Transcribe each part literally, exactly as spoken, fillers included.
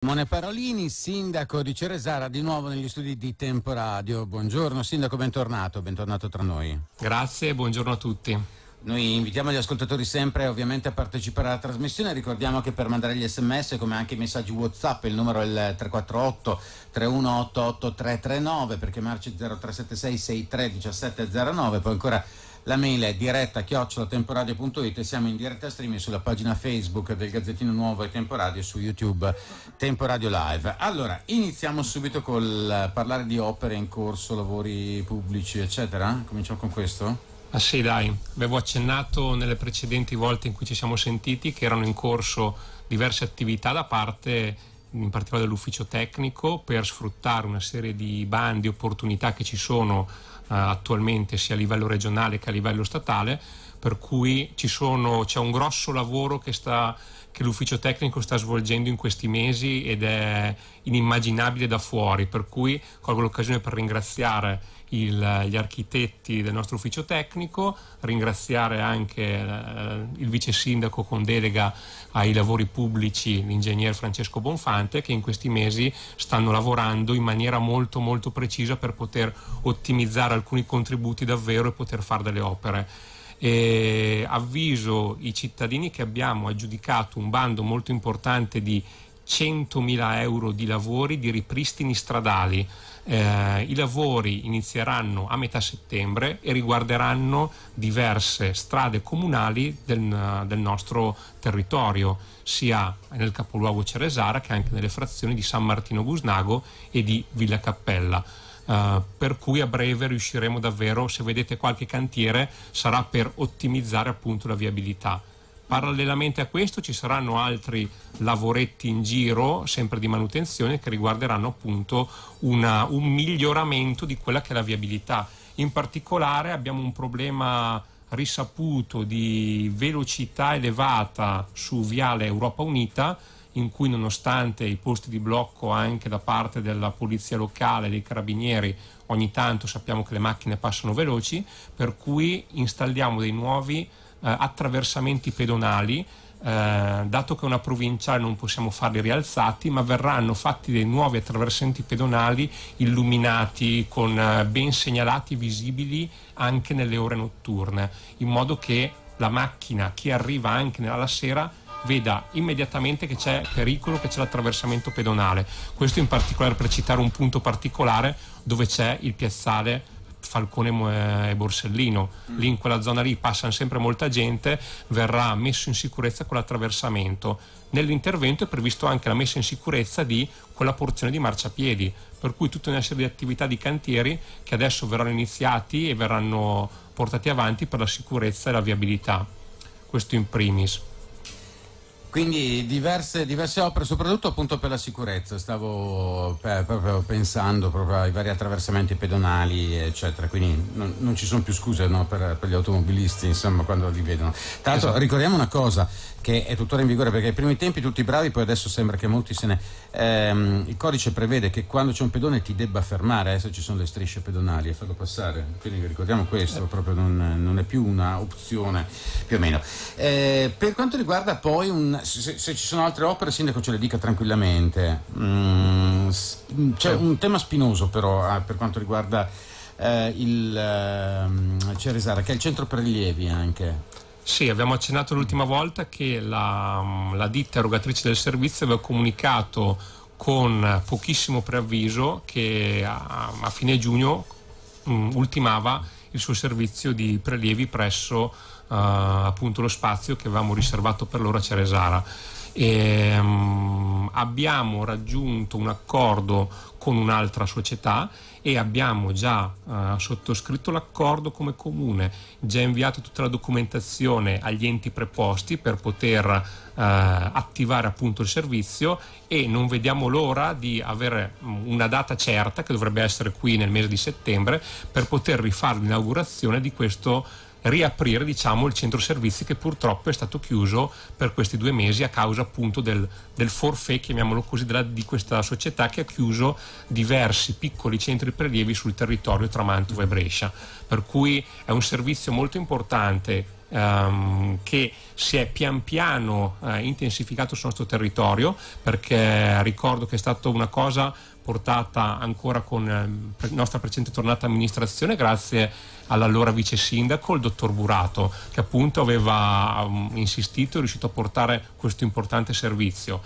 Simone Parolini, sindaco di Ceresara, di nuovo negli studi di Tempo Radio. Buongiorno sindaco, bentornato, bentornato tra noi. Grazie, buongiorno a tutti. Noi invitiamo gli ascoltatori sempre ovviamente a partecipare alla trasmissione. Ricordiamo che per mandare gli sms come anche i messaggi WhatsApp il numero è il tre quattro otto tre uno otto otto tre tre nove, per chiamarci zero tre sette sei sei tre uno sette zero nove, poi ancora la mail è diretta chiocciola temporadio punto it e siamo in diretta streaming sulla pagina Facebook del Gazzettino Nuovo e Temporadio, su YouTube Temporadio Live. Allora, iniziamo subito col parlare di opere in corso, lavori pubblici eccetera. Cominciamo con questo? Ah sì, dai, avevo accennato nelle precedenti volte in cui ci siamo sentiti che erano in corso diverse attività da parte in particolare dell'ufficio tecnico per sfruttare una serie di bandi, opportunità che ci sono uh, attualmente sia a livello regionale che a livello statale, per cui ci sono, c'è un grosso lavoro che, sta, che l'ufficio tecnico sta svolgendo in questi mesi ed è inimmaginabile da fuori, per cui colgo l'occasione per ringraziare Il, gli architetti del nostro ufficio tecnico, ringraziare anche eh, il vice sindaco con delega ai lavori pubblici, l'ingegner Francesco Bonfante, che in questi mesi stanno lavorando in maniera molto molto precisa per poter ottimizzare alcuni contributi davvero e poter fare delle opere. E avviso i cittadini che abbiamo aggiudicato un bando molto importante di centomila euro di lavori di ripristini stradali. Eh, I lavori inizieranno a metà settembre e riguarderanno diverse strade comunali del, del nostro territorio, sia nel capoluogo Ceresara che anche nelle frazioni di San Martino Busnago e di Villa Cappella. Uh, per cui a breve riusciremo davvero, se vedete qualche cantiere, sarà per ottimizzare appunto la viabilità. Parallelamente a questo ci saranno altri lavoretti in giro, sempre di manutenzione, che riguarderanno appunto una, un miglioramento di quella che è la viabilità. In particolare abbiamo un problema risaputo di velocità elevata su Viale Europa Unita, in cui nonostante i posti di blocco anche da parte della polizia locale, dei carabinieri, ogni tanto sappiamo che le macchine passano veloci, per cui installiamo dei nuovi eh, attraversamenti pedonali, eh, dato che è una provinciale non possiamo farli rialzati, ma verranno fatti dei nuovi attraversamenti pedonali illuminati, con eh, ben segnalati, visibili anche nelle ore notturne, in modo che la macchina che arriva anche alla sera veda immediatamente che c'è pericolo, che c'è l'attraversamento pedonale. Questo in particolare per citare un punto particolare dove c'è il piazzale Falcone e Borsellino. Lì in quella zona lì passa sempre molta gente, verrà messo in sicurezza quell'attraversamento. Nell'intervento è previsto anche la messa in sicurezza di quella porzione di marciapiedi, per cui tutta una serie di attività di cantieri che adesso verranno iniziati e verranno portati avanti per la sicurezza e la viabilità. Questo in primis. Quindi diverse, diverse opere, soprattutto appunto per la sicurezza. Stavo eh, proprio pensando proprio ai vari attraversamenti pedonali eccetera, quindi non, non ci sono più scuse, no, per, per gli automobilisti, insomma, quando li vedono. Tra l'altro esatto. Ricordiamo una cosa che è tuttora in vigore, perché ai primi tempi tutti bravi, poi adesso sembra che molti se ne ehm, il codice prevede che quando c'è un pedone ti debba fermare, eh, se ci sono le strisce pedonali, e farlo passare, quindi ricordiamo questo, eh. proprio non, non è più una opzione, più o meno. Eh, per quanto riguarda poi un, se, se ci sono altre opere, sindaco ce le dica tranquillamente. Mm, c'è eh. un tema spinoso però eh, per quanto riguarda eh, il eh, Ceresara, che è il centro prelievi anche. Sì, abbiamo accennato l'ultima volta che la, la ditta erogatrice del servizio aveva comunicato con pochissimo preavviso che a, a fine giugno um, ultimava il suo servizio di prelievi presso uh, appunto lo spazio che avevamo riservato per loro a Ceresara. E, um, abbiamo raggiunto un accordo con un'altra società e abbiamo già uh, sottoscritto l'accordo come comune, già inviato tutta la documentazione agli enti preposti per poter uh, attivare appunto il servizio, e non vediamo l'ora di avere una data certa, che dovrebbe essere qui nel mese di settembre, per poter rifare l'inaugurazione di questo, riaprire diciamo il centro servizi che purtroppo è stato chiuso per questi due mesi a causa appunto del, del forfait, chiamiamolo così, della, di questa società che ha chiuso diversi piccoli centri prelievi sul territorio tra Mantova e Brescia, per cui è un servizio molto importante ehm, che si è pian piano eh, intensificato sul nostro territorio, perché ricordo che è stata una cosa portata ancora con la eh, nostra precedente tornata amministrazione grazie all'allora vice sindaco, il dottor Burato, che appunto aveva um, insistito e riuscito a portare questo importante servizio.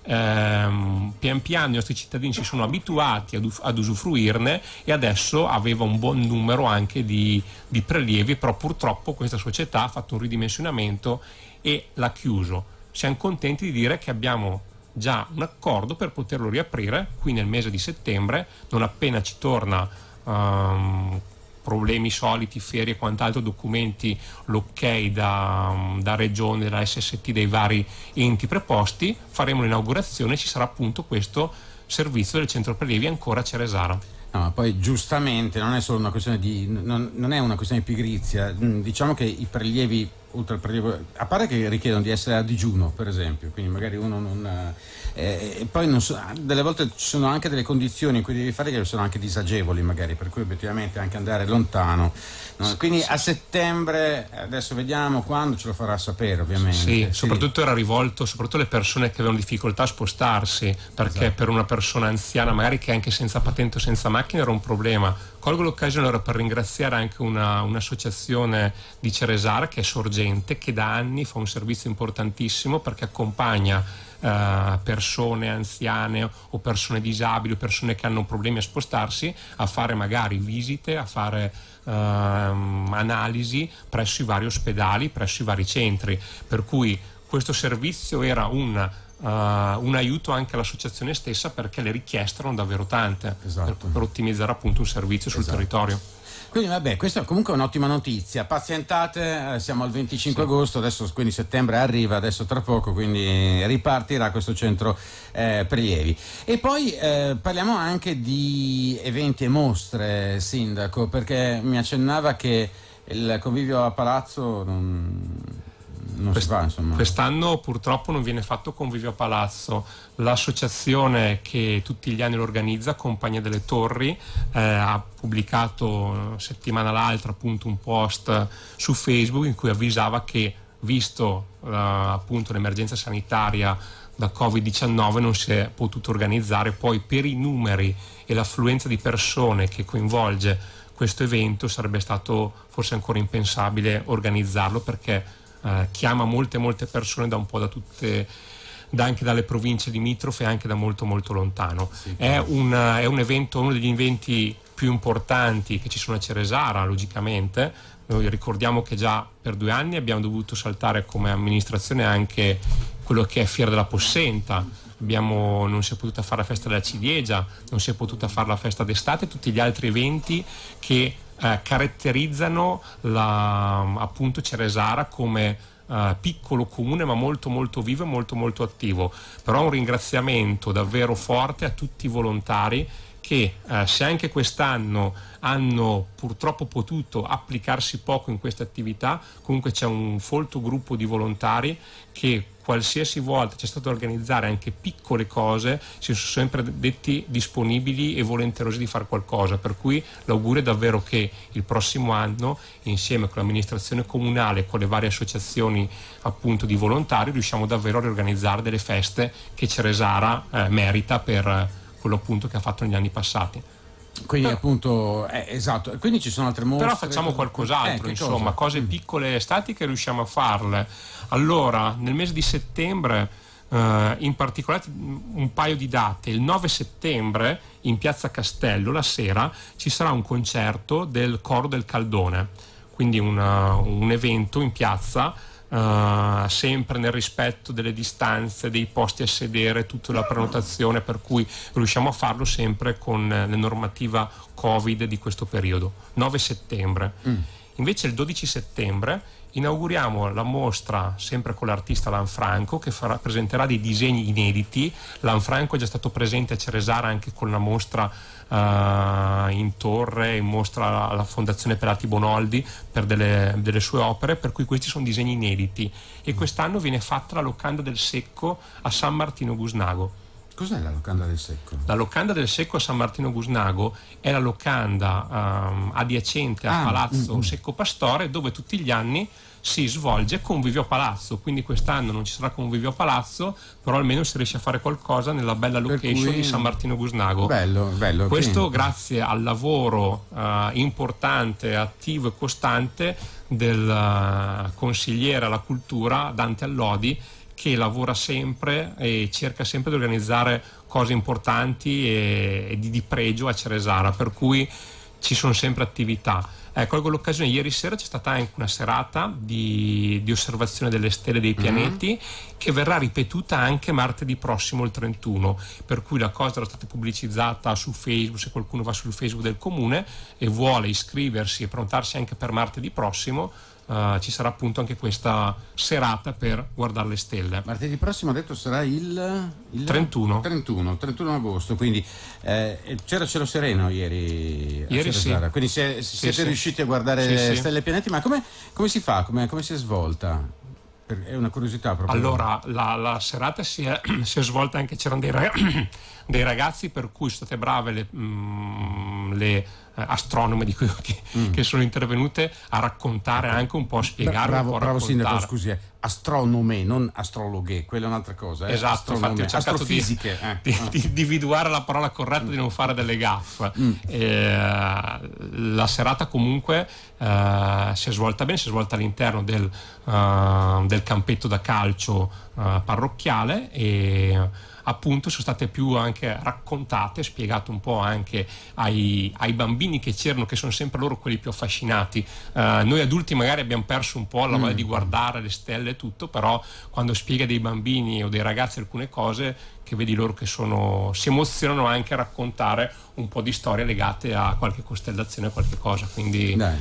Ehm, pian piano i nostri cittadini si sono abituati ad, ad usufruirne e adesso aveva un buon numero anche di, di prelievi, però purtroppo questa società ha fatto un ridimensionamento e l'ha chiuso. Siamo contenti di dire che abbiamo già un accordo per poterlo riaprire qui nel mese di settembre, non appena ci torna um, problemi soliti, ferie e quant'altro, documenti, l'ok da, da regione, dalla S S T, dei vari enti preposti, faremo l'inaugurazione e ci sarà appunto questo servizio del centro prelievi ancora a Ceresara. No, ma poi giustamente non è solo una questione di non, non è una questione di pigrizia, diciamo che i prelievi oltre al prelievo, a parte che richiedono di essere a digiuno per esempio, quindi magari uno non eh, e poi non so, delle volte ci sono anche delle condizioni in cui devi fare che sono anche disagevoli magari, per cui obiettivamente anche andare lontano, no? Quindi a settembre adesso vediamo quando ce lo farà sapere ovviamente. Sì, soprattutto era rivolto soprattutto alle persone che avevano difficoltà a spostarsi, perché esatto. Per una persona anziana magari che anche senza patente o senza macchina era un problema. Colgo l'occasione allora per ringraziare anche una, un'associazione di Ceresara che è Sorgente, che da anni fa un servizio importantissimo perché accompagna eh, persone anziane o persone disabili o persone che hanno problemi a spostarsi a fare magari visite, a fare eh, analisi presso i vari ospedali, presso i vari centri, per cui questo servizio era un Uh, un aiuto anche all'associazione stessa, perché le richieste erano davvero tante, esatto. per, per ottimizzare appunto un servizio sul esatto. territorio. Quindi vabbè, questa è comunque un'ottima notizia. Pazientate, eh, siamo al venticinque sì. agosto, adesso quindi settembre arriva, adesso tra poco, quindi ripartirà questo centro eh, prelievi. E poi eh, parliamo anche di eventi e mostre, Sindaco, perché mi accennava che il convivio a Palazzo non... Non Quest- si fa, insomma. Quest'anno purtroppo non viene fatto convivio a Palazzo. L'associazione che tutti gli anni lo organizza, Compagnia delle Torri, eh, ha pubblicato settimana l'altra appunto un post su Facebook in cui avvisava che, visto eh, appunto l'emergenza sanitaria da covid diciannove, non si è potuto organizzare. Poi per i numeri e l'affluenza di persone che coinvolge questo evento sarebbe stato forse ancora impensabile organizzarlo, perché Uh, chiama molte molte persone da un po' da tutte, da anche dalle province limitrofe e anche da molto molto lontano. Sì, è, un, uh, è un evento, uno degli eventi più importanti che ci sono a Ceresara, logicamente. Noi ricordiamo che già per due anni abbiamo dovuto saltare come amministrazione anche quello che è Fiera della Possenta. Abbiamo, non si è potuta fare la festa della ciliegia, non si è potuta fare la festa d'estate, tutti gli altri eventi che Eh, caratterizzano la, appunto Ceresara come eh, piccolo comune ma molto molto vivo e molto molto attivo. Però un ringraziamento davvero forte a tutti i volontari che eh, se anche quest'anno hanno purtroppo potuto applicarsi poco in queste attività, comunque c'è un folto gruppo di volontari che qualsiasi volta c'è stato da organizzare anche piccole cose si sono sempre detti disponibili e volenterosi di fare qualcosa, per cui l'augurio è davvero che il prossimo anno, insieme con l'amministrazione comunale e con le varie associazioni appunto di volontari, riusciamo davvero a riorganizzare delle feste che Ceresara eh, merita per quello appunto che ha fatto negli anni passati. Quindi però, appunto eh, esatto, quindi ci sono altre mostre. Però facciamo qualcos'altro, eh, insomma, cosa? Cose mm. piccole statiche riusciamo a farle. Allora, nel mese di settembre, eh, in particolare un paio di date, il nove settembre in Piazza Castello la sera ci sarà un concerto del Coro del Caldone, quindi una, un evento in piazza. Uh, sempre nel rispetto delle distanze, dei posti a sedere, tutta la prenotazione, per cui riusciamo a farlo sempre con la normativa Covid di questo periodo. nove settembre. Mm. Invece il dodici settembre inauguriamo la mostra sempre con l'artista Lanfranco, che farà, presenterà dei disegni inediti. Lanfranco è già stato presente a Ceresara anche con la mostra Uh, in torre, in mostra alla Fondazione Pelati Bonoldi per delle, delle sue opere, per cui questi sono disegni inediti. E quest'anno viene fatta la locanda del secco a San Martino Gusnago. Cos'è la locanda del Secco? La locanda del Secco a San Martino Gusnago è la locanda um, adiacente al ah, Palazzo mm, Secco Pastore, dove tutti gli anni si svolge convivio a palazzo. Quindi quest'anno non ci sarà convivio a palazzo, però almeno si riesce a fare qualcosa nella bella location cui... di San Martino Gusnago. Bello, bello. Questo quindi... grazie al lavoro uh, importante, attivo e costante del uh, consigliere alla cultura Dante Allodi, che lavora sempre e cerca sempre di organizzare cose importanti e, e di, di pregio a Ceresara, per cui ci sono sempre attività. Eh, colgo l'occasione, ieri sera c'è stata anche una serata di, di osservazione delle stelle e dei pianeti, mm-hmm. che verrà ripetuta anche martedì prossimo, il trentuno, per cui la cosa era stata pubblicizzata su Facebook, se qualcuno va sul Facebook del comune e vuole iscriversi e prontarsi anche per martedì prossimo, Uh, ci sarà appunto anche questa serata per guardare le stelle. Martedì prossimo, ha detto, sarà il, il trentuno. trentuno trentuno agosto, quindi eh, c'era cielo sereno ieri a ieri sì. Quindi se, se sì, siete sì. riusciti a guardare sì, stelle e pianeti, ma come, come si fa? Come, come si è svolta? Per, è una curiosità proprio. Allora, la, la serata si è, si è svolta anche, c'erano dei, rag- dei ragazzi, per cui sono state brave le, mm, le astronome di cui, che, mm. che sono intervenute a raccontare, ecco, anche un po', a spiegare, bravo, un po' bravo raccontare. Sindaco, scusi, eh. Astronome, non astrologhe, quella è un'altra cosa. Eh. Esatto, infatti ho cercato di, eh. di, di individuare la parola corretta, mm. di non fare delle gaffe. Mm. Eh, la serata comunque eh, si è svolta bene, si è svolta all'interno del, uh, del campetto da calcio uh, parrocchiale, e appunto sono state più anche raccontate, spiegato un po' anche ai, ai bambini che c'erano, che sono sempre loro quelli più affascinati. Uh, noi adulti magari abbiamo perso un po' la voglia mm. di guardare le stelle e tutto, però quando spiega dei bambini o dei ragazzi alcune cose, che vedi loro che sono, si emozionano anche a raccontare un po' di storie legate a qualche costellazione o qualche cosa, quindi Dai.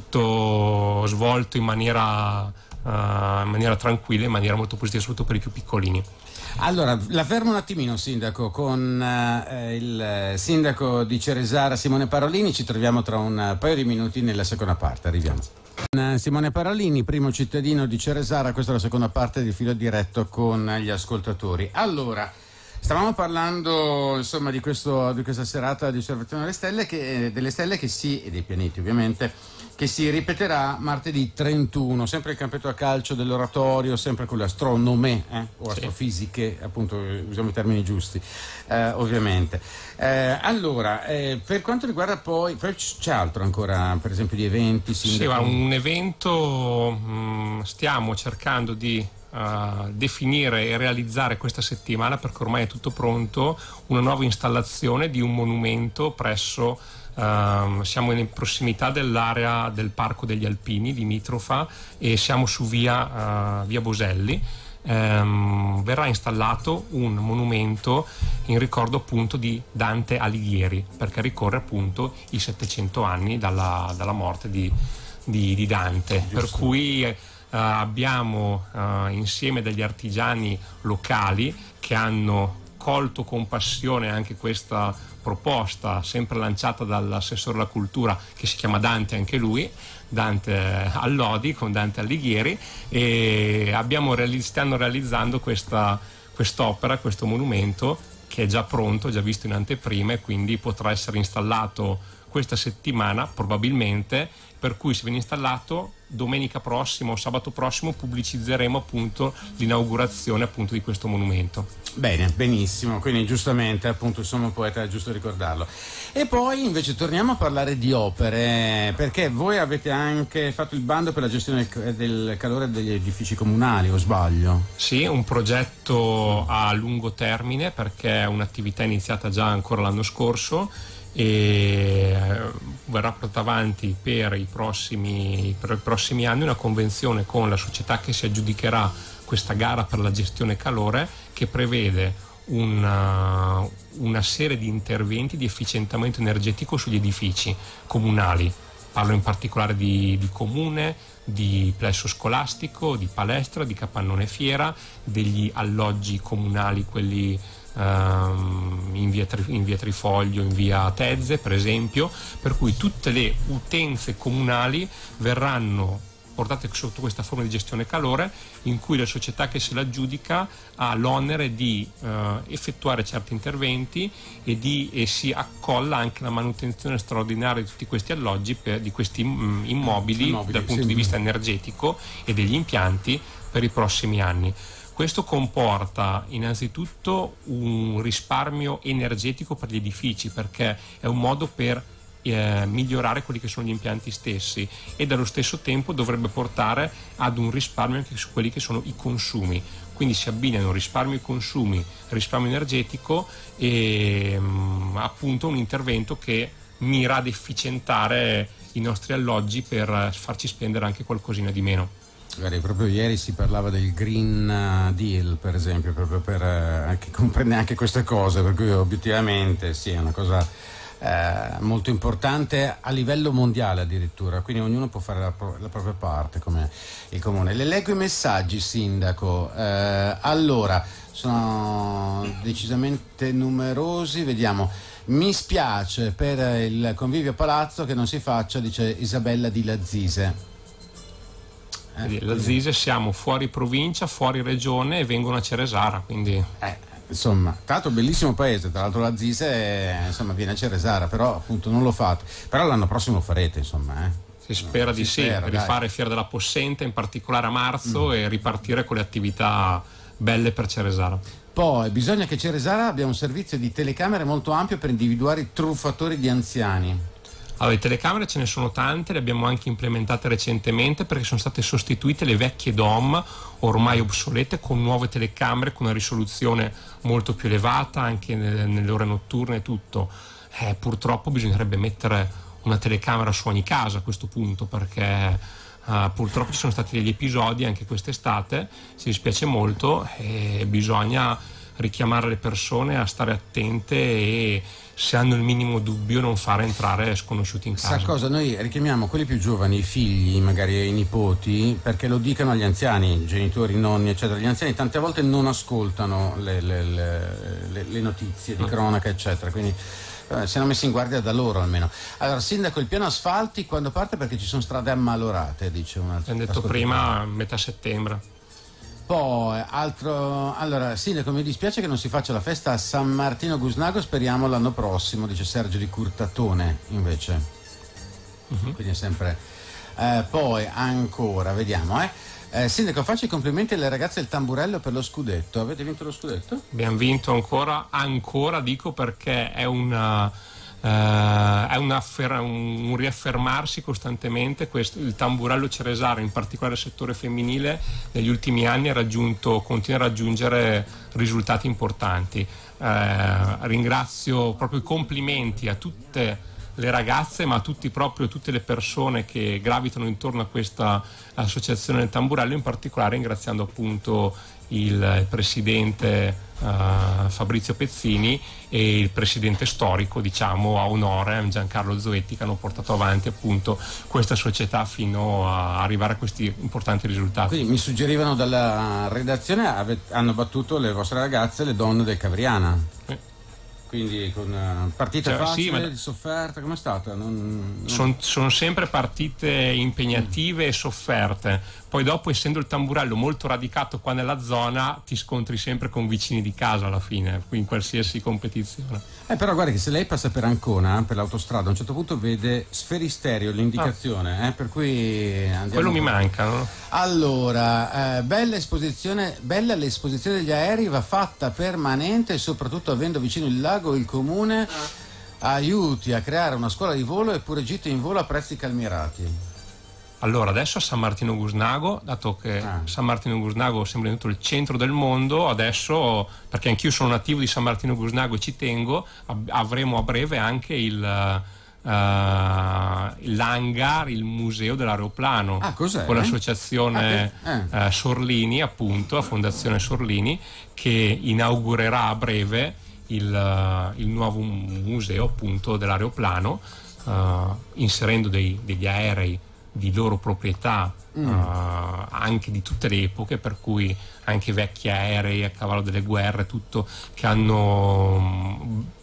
tutto svolto in maniera, uh, in maniera tranquilla, in maniera molto positiva, soprattutto per i più piccolini. Allora, la fermo un attimino, Sindaco, con eh, il Sindaco di Ceresara, Simone Parolini. Ci troviamo tra un paio di minuti nella seconda parte, arriviamo. Simone Parolini, primo cittadino di Ceresara, questa è la seconda parte di Filo Diretto con gli ascoltatori. Allora, stavamo parlando insomma di, questo, di questa serata di osservazione delle stelle, che, delle stelle che si, e dei pianeti ovviamente, che si ripeterà martedì trentuno, sempre il campetto a calcio dell'oratorio, sempre con le astronome eh, o astrofisiche, sì. appunto usiamo i termini giusti, eh, ovviamente. Eh, allora, eh, per quanto riguarda poi, poi c'è altro ancora, per esempio di eventi? Sì, ma un evento mh, stiamo cercando di Uh, definire e realizzare questa settimana, perché ormai è tutto pronto, una nuova installazione di un monumento presso uh, siamo in prossimità dell'area del Parco degli Alpini di Mitrofa e siamo su via, uh, via Boselli. Um, verrà installato un monumento in ricordo appunto di Dante Alighieri, perché ricorre appunto i settecento anni dalla, dalla morte di, di, di Dante. Giusto. Per cui Uh, abbiamo uh, insieme degli artigiani locali che hanno colto con passione anche questa proposta, sempre lanciata dall'assessore alla cultura, che si chiama Dante anche lui, Dante Allodi, con Dante Alighieri, e abbiamo reali- stanno realizzando questa quest'opera, questo monumento, che è già pronto, già visto in anteprima, e quindi potrà essere installato questa settimana probabilmente, per cui se viene installato domenica prossima o sabato prossimo pubblicizzeremo appunto l'inaugurazione appunto di questo monumento. Bene, benissimo, quindi giustamente appunto il sommo poeta è giusto ricordarlo. E poi invece torniamo a parlare di opere, perché voi avete anche fatto il bando per la gestione del calore degli edifici comunali, o sbaglio? Sì, un progetto a lungo termine, perché è un'attività iniziata già ancora l'anno scorso e verrà portata avanti per i prossimi per i prossimi anni una convenzione con la società che si aggiudicherà questa gara per la gestione calore, che prevede una, una serie di interventi di efficientamento energetico sugli edifici comunali. Parlo in particolare di, di comune, di plesso scolastico, di palestra, di capannone fiera, degli alloggi comunali, quelli in via, in via Trifoglio, in via Tezze per esempio, per cui tutte le utenze comunali verranno portate sotto questa forma di gestione calore, in cui la società che se l'aggiudica ha l'onere di eh, effettuare certi interventi e, di, e si accolla anche la manutenzione straordinaria di tutti questi alloggi, per, di questi mh, immobili, immobili dal punto sì, di vista energetico e degli impianti per i prossimi anni. Questo comporta innanzitutto un risparmio energetico per gli edifici, perché è un modo per Eh, migliorare quelli che sono gli impianti stessi, e dallo stesso tempo dovrebbe portare ad un risparmio anche su quelli che sono i consumi. Quindi si abbinano risparmio e consumi, risparmio energetico e mh, appunto un intervento che mira ad efficientare i nostri alloggi per farci spendere anche qualcosina di meno. Guarda, proprio ieri si parlava del Green Deal, per esempio, proprio per eh, che comprende anche queste cose, per cui obiettivamente sì, è una cosa Eh, molto importante a livello mondiale addirittura, quindi ognuno può fare la, pro- la propria parte come il comune. Le leggo i messaggi, sindaco. Eh, allora, sono decisamente numerosi, vediamo. Mi spiace per il convivio a palazzo che non si faccia, dice Isabella di Lazise. Eh, Lazise siamo fuori provincia, fuori regione e vengono a Ceresara, quindi... Eh. Insomma, tra l'altro bellissimo paese, tra l'altro la Zise insomma viene a Ceresara, però appunto non lo fate, però l'anno prossimo lo farete, insomma, eh. Si spera no, di si sì, spera, rifare dai. Fiera della Possente in particolare a marzo mm. e ripartire con le attività belle per Ceresara. Poi bisogna che Ceresara abbia un servizio di telecamere molto ampio per individuare i truffatori di anziani. Allora, le telecamere ce ne sono tante, le abbiamo anche implementate recentemente perché sono state sostituite le vecchie D O M ormai obsolete con nuove telecamere con una risoluzione molto più elevata anche nelle, nelle ore notturne e tutto. Eh, purtroppo bisognerebbe mettere una telecamera su ogni casa a questo punto, perché eh, purtroppo ci sono stati degli episodi anche quest'estate, ci dispiace molto e bisogna richiamare le persone a stare attente e se hanno il minimo dubbio non fare entrare sconosciuti in casa. Sa cosa? Noi richiamiamo quelli più giovani, i figli, magari i nipoti, perché lo dicano agli anziani, genitori, nonni, eccetera. Gli anziani tante volte non ascoltano le, le, le, le, le notizie di cronaca, eccetera, quindi eh, siamo messi in guardia da loro almeno. Allora, sindaco, il piano asfalti quando parte? Perché ci sono strade ammalorate, dice un altro. Abbiamo detto prima metà settembre. Poi, altro, allora, sindaco, mi dispiace che non si faccia la festa a San Martino Gusnago, speriamo l'anno prossimo, dice Sergio di Curtatone, invece. Uh-huh. Quindi è sempre... Eh, poi, ancora, vediamo, eh. eh. Sindaco, faccio i complimenti alle ragazze del Tamburello per lo scudetto. Avete vinto lo scudetto? Abbiamo vinto ancora, ancora dico perché è una... Uh, è un, affer- un, un riaffermarsi costantemente. Questo, il Tamburello Ceresara, in particolare il settore femminile, negli ultimi anni ha raggiunto, continua a raggiungere risultati importanti. Uh, ringrazio proprio i complimenti a tutte le ragazze, ma a tutti proprio tutte le persone che gravitano intorno a questa associazione del Tamburello, in particolare ringraziando appunto il presidente uh, Fabrizio Pezzini e il presidente storico, diciamo a onore, Giancarlo Zoetti, che hanno portato avanti appunto questa società fino a arrivare a questi importanti risultati. Quindi mi suggerivano dalla redazione ave- hanno battuto le vostre ragazze, le donne del Cavriana. Eh. Quindi con uh, partite cioè, facili, sì, ma... di sofferta, com'è stata? Non, non... Sono son sempre partite impegnative mm. e sofferte. Poi dopo, essendo il Tamburello molto radicato qua nella zona, ti scontri sempre con vicini di casa alla fine, in qualsiasi competizione. Eh, però guarda che se lei passa per Ancona, per l'autostrada, a un certo punto vede Sferisterio, l'indicazione, ah. eh, per cui andiamo... Quello mi manca, no? Allora, eh, bella esposizione, bella l'esposizione degli aerei, va fatta permanente e soprattutto avendo vicino il lago il comune aiuti a creare una scuola di volo eppure gite in volo a prezzi calmierati. Allora, adesso a San Martino Gusnago, dato che ah. San Martino Gusnago sembra diventato il centro del mondo, adesso, perché anch'io sono nativo di San Martino Gusnago e ci tengo, avremo a breve anche il, uh, l'hangar, il museo dell'aeroplano, ah, cos'è, con eh? l'associazione ah, eh. uh, Sorlini, appunto, la Fondazione Sorlini, che inaugurerà a breve il, uh, il nuovo museo appunto dell'aeroplano, uh, inserendo dei, degli aerei di loro proprietà, mm. uh, anche di tutte le epoche, per cui anche vecchi aerei a cavallo delle guerre, tutto, che hanno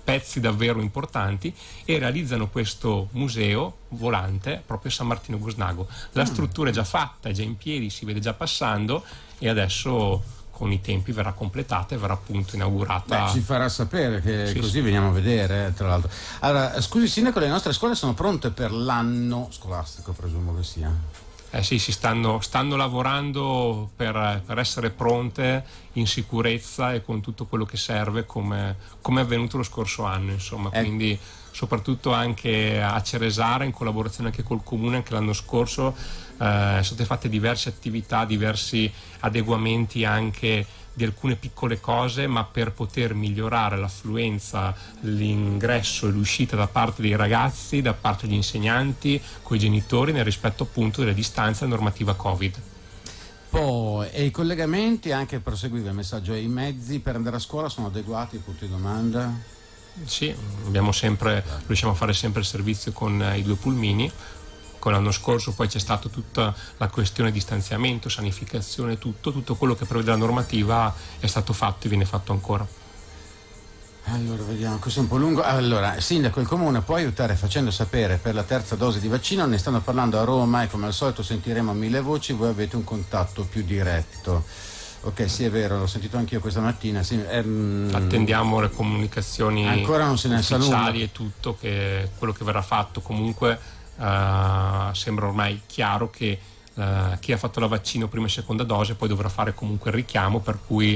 pezzi davvero importanti, e realizzano questo museo volante proprio a San Martino Gosnago. La struttura è già fatta, è già in piedi, si vede già passando, e adesso con i tempi verrà completata e verrà appunto inaugurata. Beh, ci farà sapere, che sì, così sì. veniamo a vedere, tra l'altro. Allora, scusi Sindaco, le nostre scuole sono pronte per l'anno scolastico, presumo che sia? Eh sì, si stanno, stanno lavorando per, per essere pronte in sicurezza e con tutto quello che serve, come, come è avvenuto lo scorso anno, insomma. Eh. Quindi soprattutto anche a Ceresara, in collaborazione anche col Comune, anche l'anno scorso eh, sono state fatte diverse attività, diversi adeguamenti anche di alcune piccole cose, ma per poter migliorare l'affluenza, l'ingresso e l'uscita da parte dei ragazzi, da parte degli insegnanti, coi genitori, nel rispetto appunto delle distanze e della normativa Covid. Poi, e i collegamenti, anche per seguire il messaggio, e i mezzi per andare a scuola sono adeguati, punto di domanda? Sì, abbiamo sempre, riusciamo a fare sempre il servizio con i due pulmini. Con l'anno scorso poi c'è stata tutta la questione di distanziamento, sanificazione, tutto, tutto quello che prevede la normativa è stato fatto e viene fatto ancora. Allora, vediamo, questo è un po' lungo. Allora, Sindaco, il Comune può aiutare facendo sapere per la terza dose di vaccino? Ne stanno parlando a Roma e come al solito sentiremo mille voci, voi avete un contatto più diretto. Ok, sì, è vero, l'ho sentito anch'io questa mattina. Sì, ehm, Attendiamo le comunicazioni ancora non se ne sa nulla. ufficiali e tutto, che quello che verrà fatto. Comunque Uh, sembra ormai chiaro che uh, chi ha fatto la vaccino prima e seconda dose poi dovrà fare comunque il richiamo, per cui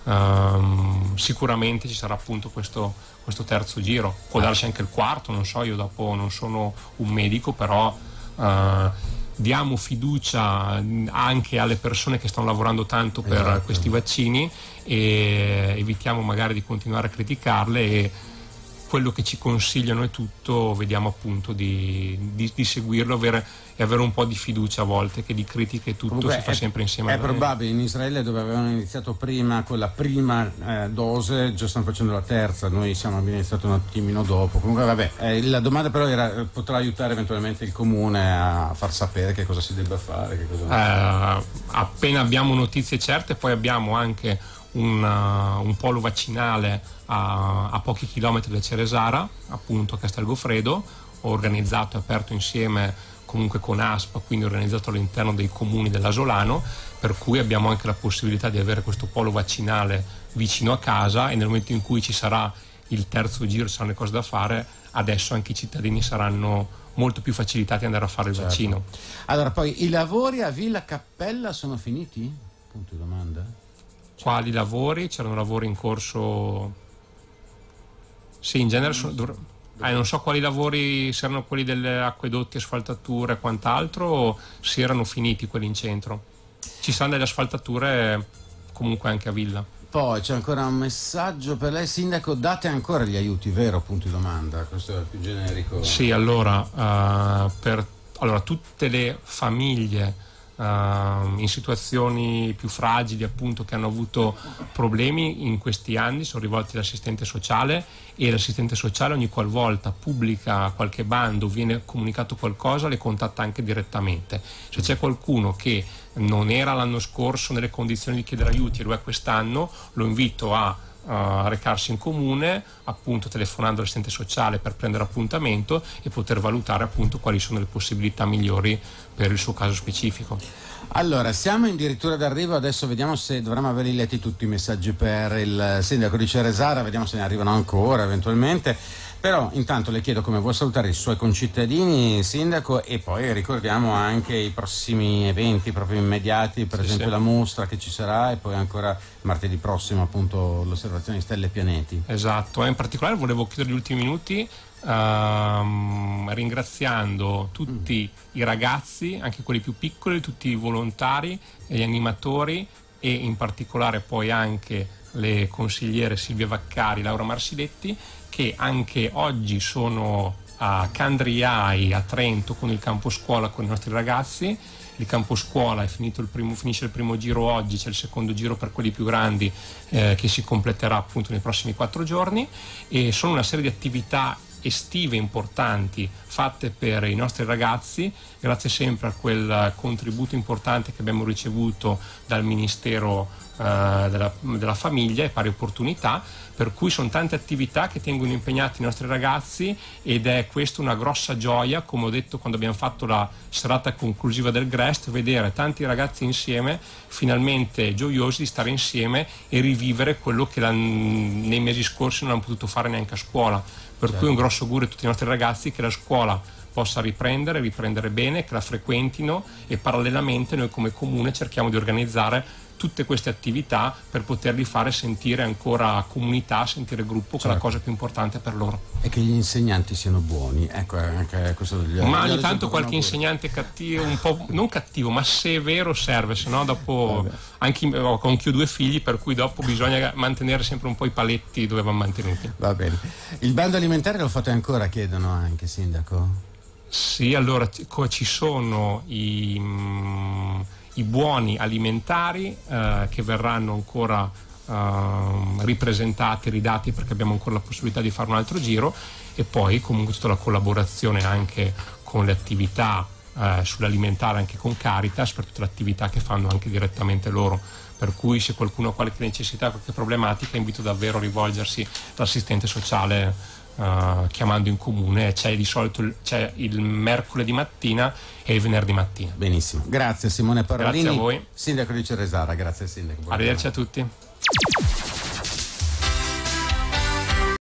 um, sicuramente ci sarà appunto questo, questo terzo giro, può darsi anche il quarto, non so, io dopo non sono un medico, però uh, diamo fiducia anche alle persone che stanno lavorando tanto per esatto. questi vaccini, e evitiamo magari di continuare a criticarle, e quello che ci consigliano è tutto, vediamo appunto di, di, di seguirlo, avere, e avere un po' di fiducia a volte, che di critiche e tutto Comunque si fa è, sempre insieme. È probabile, in Israele dove avevano iniziato prima con la prima eh, dose, già stanno facendo la terza, noi siamo abbiamo iniziato un attimino dopo. Comunque vabbè, eh, la domanda però era, potrà aiutare eventualmente il Comune a far sapere che cosa si debba fare? Che cosa... Eh, appena abbiamo notizie certe, poi abbiamo anche un, uh, un polo vaccinale a, a pochi chilometri da Ceresara, appunto a Castel Goffredo, organizzato e aperto insieme comunque con A S P A, quindi organizzato all'interno dei comuni dell'Asolano, per cui abbiamo anche la possibilità di avere questo polo vaccinale vicino a casa, e nel momento in cui ci sarà il terzo giro, ci saranno le cose da fare, adesso anche i cittadini saranno molto più facilitati ad andare a fare il certo. vaccino. Allora, poi i lavori a Villa Cappella sono finiti? Punto di domanda. Quali lavori? C'erano lavori in corso? Sì, in genere sono, dovr- eh, non so quali lavori, se erano quelli delle acquedotti, asfaltature e quant'altro, o se erano finiti quelli in centro. Ci saranno delle asfaltature comunque anche a Villa. Poi c'è ancora un messaggio per lei, Sindaco, date ancora gli aiuti, vero? Punto di domanda, questo è più generico. Sì, allora, uh, per allora, tutte le famiglie Uh, in situazioni più fragili, appunto, che hanno avuto problemi in questi anni, sono rivolti all'assistente sociale, e l'assistente sociale ogni qualvolta pubblica qualche bando, viene comunicato qualcosa, le contatta anche direttamente. Se c'è qualcuno che non era l'anno scorso nelle condizioni di chiedere aiuti e lo è quest'anno, lo invito a a recarsi in comune, appunto telefonando all'assistente sociale per prendere appuntamento e poter valutare appunto quali sono le possibilità migliori per il suo caso specifico. Allora, siamo addirittura d'arrivo, adesso vediamo se dovremmo averli letti tutti i messaggi per il Sindaco di Ceresara, vediamo se ne arrivano ancora eventualmente. Però intanto le chiedo come vuoi salutare i suoi concittadini, Sindaco, e poi ricordiamo anche i prossimi eventi proprio immediati, per sì, esempio sì. la mostra che ci sarà, e poi ancora martedì prossimo appunto l'osservazione di stelle e pianeti. Esatto, e in particolare volevo chiudere gli ultimi minuti um, ringraziando tutti mm. i ragazzi, anche quelli più piccoli, tutti i volontari e gli animatori, e in particolare poi anche le consigliere Silvia Vaccari, Laura Marsiletti, che anche oggi sono a Candriai, a Trento, con il campo scuola con i nostri ragazzi. Il campo scuola è finito il primo, finisce il primo giro oggi, c'è il secondo giro per quelli più grandi eh, che si completerà appunto nei prossimi quattro giorni, e sono una serie di attività estive importanti fatte per i nostri ragazzi, grazie sempre a quel contributo importante che abbiamo ricevuto dal Ministero della, della famiglia e pari opportunità, per cui sono tante attività che tengono impegnati i nostri ragazzi, ed è questa una grossa gioia, come ho detto quando abbiamo fatto la serata conclusiva del Grest, vedere tanti ragazzi insieme, finalmente gioiosi di stare insieme e rivivere quello che la, nei mesi scorsi non hanno potuto fare neanche a scuola, per certo. cui un grosso augurio a tutti i nostri ragazzi che la scuola possa riprendere, riprendere bene, che la frequentino, e parallelamente noi come comune cerchiamo di organizzare tutte queste attività per poterli fare sentire ancora comunità, sentire gruppo, che certo. è la cosa più importante per loro. E che gli insegnanti siano buoni, ecco, anche questo degli ma ogni tanto qualche insegnante cattivo, un po' non cattivo, ma severo serve, se no dopo Vabbè. anche ho anch'io due figli, per cui dopo bisogna mantenere sempre un po' i paletti dove vanno mantenuti. Va bene. Il bando alimentare lo fate ancora, chiedono anche, Sindaco? Sì, allora ci sono i i buoni alimentari eh, che verranno ancora eh, ripresentati, ridati, perché abbiamo ancora la possibilità di fare un altro giro, e poi comunque tutta la collaborazione anche con le attività eh, sull'alimentare, anche con Caritas, per tutte le attività che fanno anche direttamente loro, per cui se qualcuno ha qualche necessità, qualche problematica, invito davvero a rivolgersi all'assistente sociale Uh, chiamando in comune. C'è di solito il, c'è il mercoledì mattina e il venerdì mattina. Benissimo, grazie Simone Parolini. Grazie a voi. Sindaco di Ceresara, grazie Sindaco. Arrivederci a tutti.